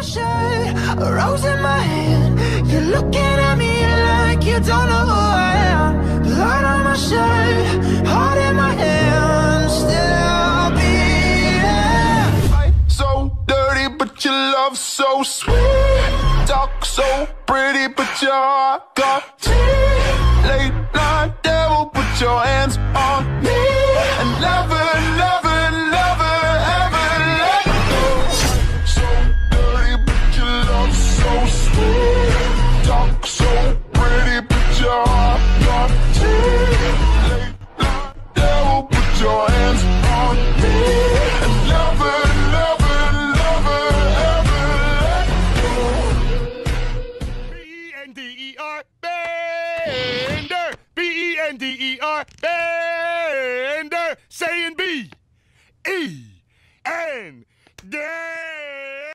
my shirt, a rose in my hand. You're looking at me like you don't know who I am. Blood on my shirt, heart in my hand. Still I'll be here. Fight so dirty, but your love so sweet. Talk so pretty, but your heart got teeth. Late night devil, put your hands on me. And never, never, never, ever let go. So dirty, but your love so sweet. Talk so pretty, but your heart got teeth. Late night devil, put your hands on me. And never, never, never, ever let go. B-E-N-D-E-R, Bender! B-E-N-D-E-R, Bender! Saying B-E-N-D.